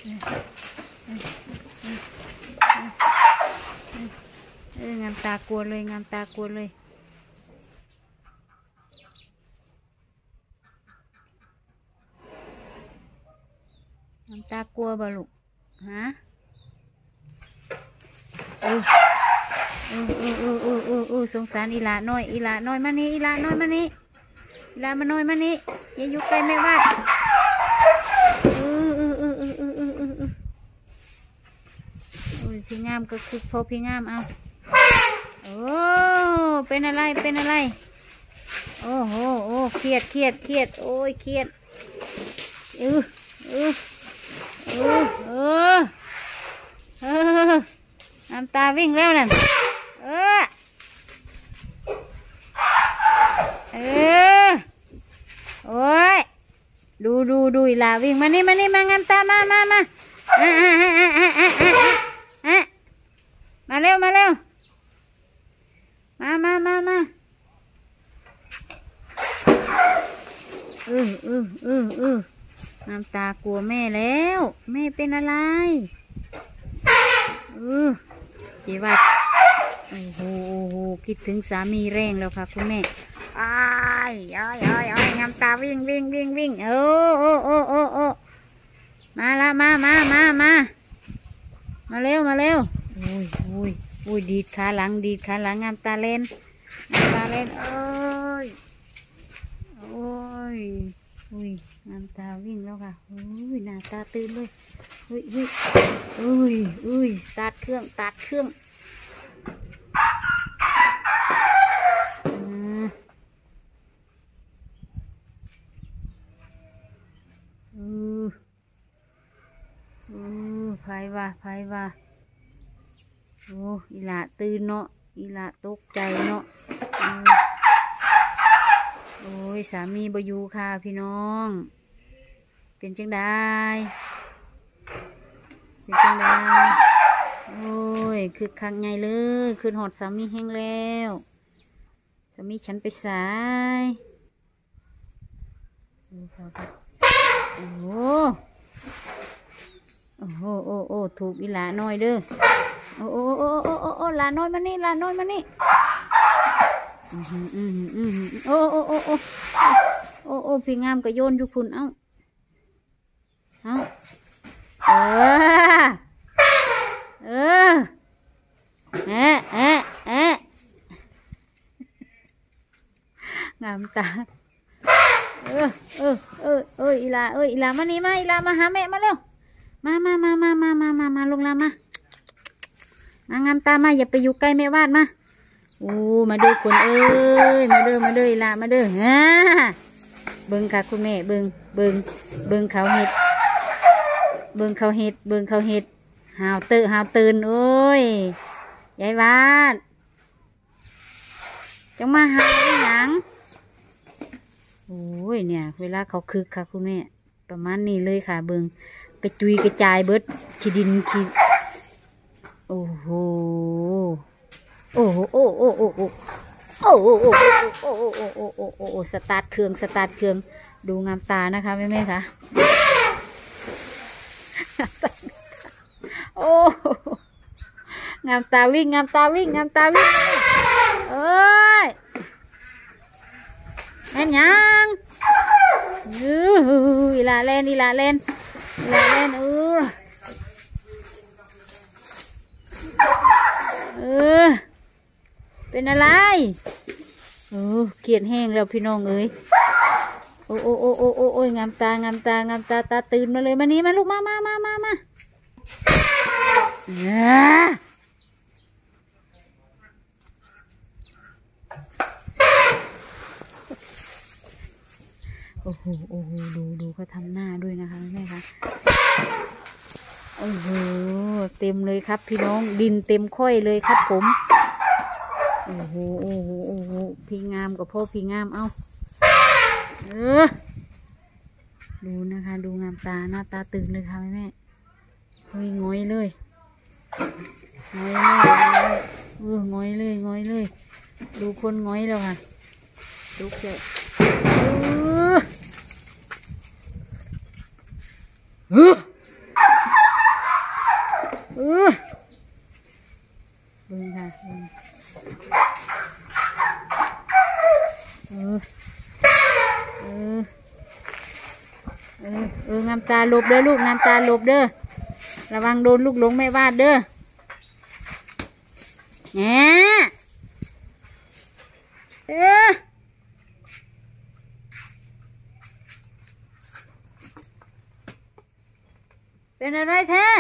งามตากลัวเลยงามตากลัวเลยงามตากลัวบ่ลูกฮะสงสารอีหลาน้อยอีหลาน้อยมานี่อีหลาน้อยมานี่อีหลามาน้อยมานี่อย่าอยู่ใกล้แม่บ้านพี่งามก็คือพอพี่งามเอาโอ้เป็นอะไรเป็นอะไรโอ้โหโอ้เครียดเครียดเครียดโอ้ยเครียดน้ำตาวิ่งแล้วนั่นโอ้ยดูอีหลาวิ่งมานี่มางามตามาเร็วมาน้ำตากลัวแม่แล้วแม่เป็นอะไรจีวัดโอ้โหคิดถึงสามีแรงแล้วค่ะคุณแม่อ้ายน้ำตาวิ่งโอ้มาละมาเร็วโอ้ยดีดขาหลังงามตาเล่นโอ้ยน้ำตาวิ่งแล้วค่ะหน้าตาตื่นเลยสตาร์ทเครื่องไผว่าโอ้อีหลาตื่นเนาะอีหลาตกใจเนาะโอ้ยสามีบ่อยู่ค่ะพี่น้องเป็นจังได้โอ้ยคือคักใหญ่เลยคืนหอดสามีแห้งแล้วสามีฉันไปสายโอ้ถูกอีหลาน้อยเด้อโอ้หลาน้อยมานี่โอ้พี่งามก็โยนอยู่พุ่นเอ้างามตาอีหลามานี่มาอีหลามาหาแม่มาเร็วมาลงลามางามตามาอย่าไปอยู่ใกล้แม่วาดมาโอ้มาเด้อคนเอ้ยมาเด้ออีหลามาเด้อเบิ่งค่ะคุณแม่เบิ่งเขาเห็ดหาวตื่นโอ้ยยายวาดจังมาหาหยังโอ้ยเนี่ยเวลาเขาคึกค่ะคุณแม่ประมาณนี้เลยค่ะเบิ่งกระจุยกระจายเบิดขี้ดินขี้โอ้โหสตาร์ทเครื่องดูงามตานะคะแม่ค่ะโอ้งามตาวิ่งเอ้ยแม่นยังอีลาเล่นเป็นอะไรเกลียดแห้งแล้วพี่น้องเอ้ยโอ้ยงามตาตาตื่นมาเลยมานี่มาลูกมาโอ้โหดูเขาทำหน้าด้วยนะคะแม่คะโอ้โหเต็มเลยครับพี่น้องดินเต็มค่อยเลยครับผมโอ้โหพี่งามกับพ่อพี่งามเอาดูนะคะดูงามตาหน้าตาตื่นเลยค่ะแม่เฮ้ยง้อยเลยง้อยเลยดูคนง้อยแล้วค่ะลุกเลยงามตาหลบเด้อลูกงามตาหลบเด้อระวังโดนลูกหลงแม่วาดเด้อแหมเป็นอะไรแท้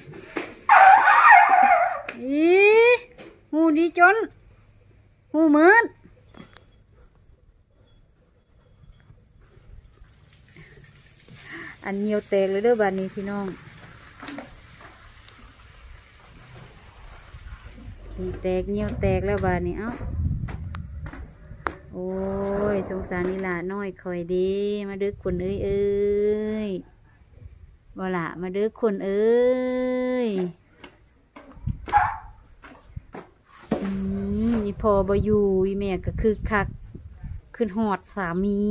หูดีจนหูเหมือนอันเหี่ยวแตกเลยเด้อบานนี้พี่น้องขี้แตกเหี่ยวแตกแล้วบานนี้เอ้าโอ้ยสงสารนี่ล่ะน้อยคอยดีมาดึกคนเอ้ยบ่ละมาดึกคนเอ้ยอีพอบ่อยู่อีแม่ก็คือคักขึ้นหอดสามี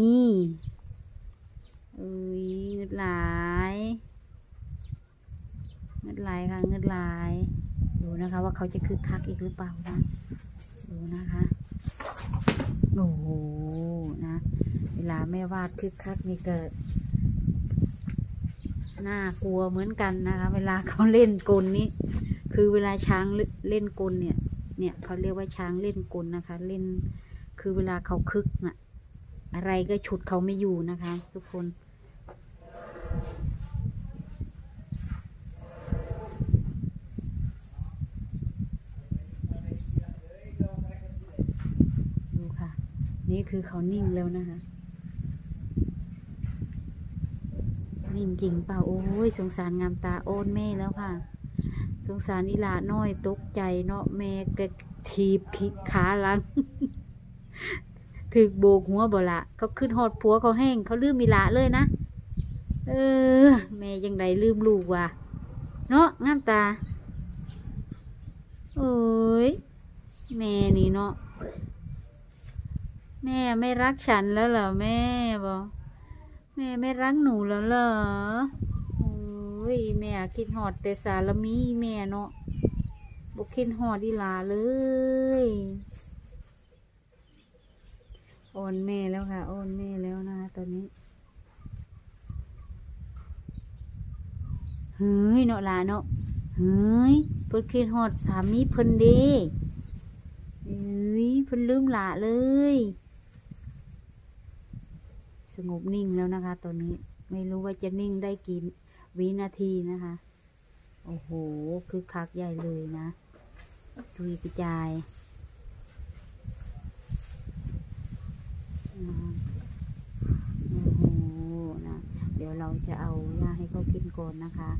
เงิดหลายค่ะเงิดหลายดูนะคะว่าเขาจะคึกคักอีกหรือเปล่านะดูนะคะโอ้โหนะเวลาแม่วาดคึกคักนี่เกิดน่ากลัวเหมือนกันนะคะเวลาเขาเล่นกลนี้คือเวลาช้างเล่นกลเนี่ยเขาเรียกว่าช้างเล่นกลนะคะเล่นคือเวลาเขาคึกน่ะอะไรก็ฉุดเขาไม่อยู่นะคะทุกคนดูค่ะนี่คือเขานิ่งแล้วนะคะนิ่งจริงเปล่าโอ้ยสงสารงามตาโอนแม่แล้วค่ะสงสารอีหลาน้อยตกใจเนาะแม่ก็ถีบขาหลังถึกโบกหัวบ่ละเขาขึ้นหอดผัวเขาแห้งเขาลืมอีหลาเลยนะแม่ยังไงลืมลูกว่ะเนาะงามตาโอ้ยแม่นี่เนาะแม่ไม่รักฉันแล้วเหรอแม่บอกแม่ไม่รักหนูแล้วเหรอโอ้ยแม่คิดหอดแต่สารมีแม่เนาะบอกคิดหอดอีหลาเลยอ่อนแม่แล้วค่ะอ่อนแม่แล้วนะตอนนี้เฮ้ยเนาะหลาเนาะเฮ้ยเพิ่นคิดฮอดสามีเพิ่นเด้เอ้ยเพิ่นลืมหลาเลยสงบนิ่งแล้วนะคะตอนนี้ไม่รู้ว่าจะนิ่งได้กี่วินาทีนะคะโอ้โหคือคักใหญ่เลยนะดุยกระจายโอ้โหนะเดี๋ยวเราจะเอาหญ้าให้เขากินก่อนนะคะ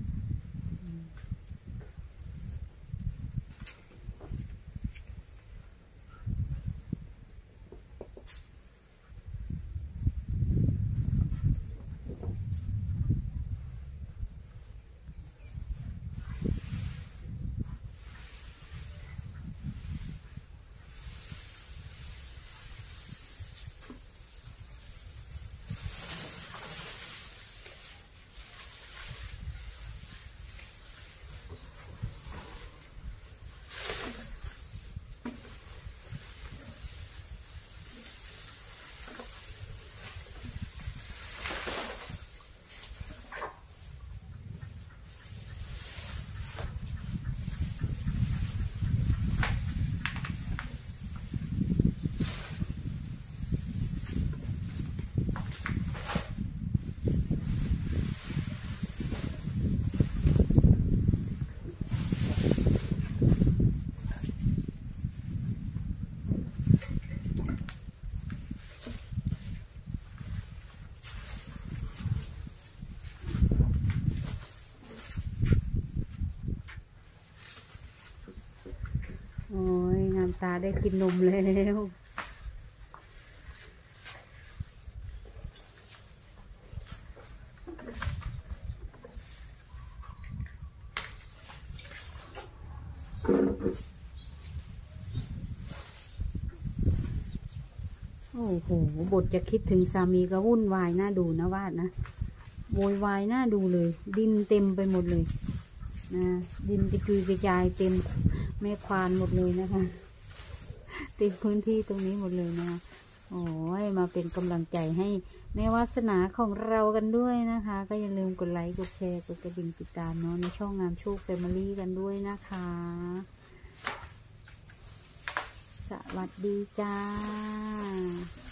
โอ้ยงามตาได้กินนมแล้วโอ้โหบทจะคิดถึงสามีก็วุ่นวายน่าดูนะวาดนะโวยวายน่าดูเลยดินเต็มไปหมดเลยนะดินกระจุยกระจายเต็มแม่ควานหมดเลยนะคะเต็มพื้นที่ตรงนี้หมดเลยนะโอ้ยมาเป็นกำลังใจให้ในวาสนาของเรากันด้วยนะคะ ก็อย่าลืมกดไลค์กดแชร์กดกระดิ่งติดตามเนาะในช่องงามโชคแฟมิลี่กันด้วยนะคะ สวัสดีจ้า